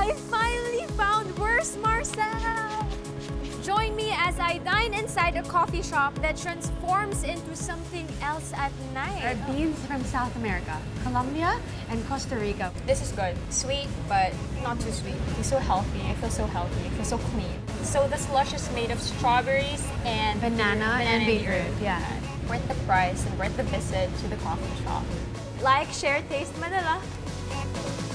I finally found Where's Marcel? Join me as I dine inside a coffee shop that transforms into something else at night. Our beans from South America, Colombia and Costa Rica. This is good. Sweet, but not too sweet. It's so healthy. I feel so healthy. I feel so clean. So the slush is made of strawberries and Banana and beetroot. Yeah. Worth the price and worth the visit to the coffee shop. Like, share, taste Manila.